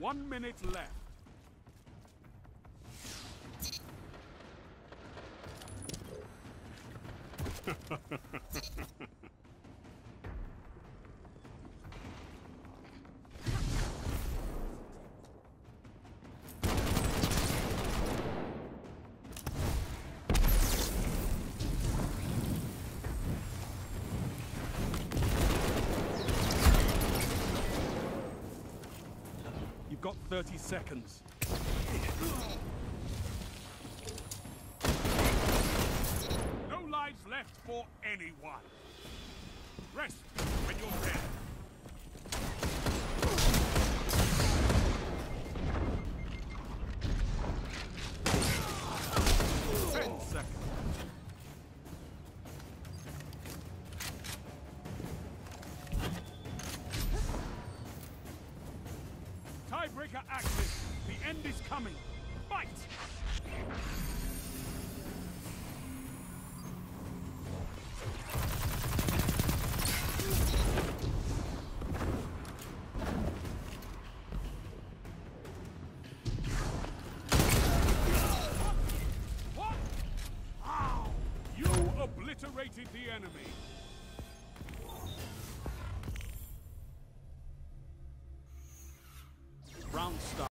1 minute left. You've got 30 seconds. No lives left for anyone. Rest when you're dead. Tiebreaker active. The end is coming. Fight! What? Ow! You obliterated the enemy. Round start.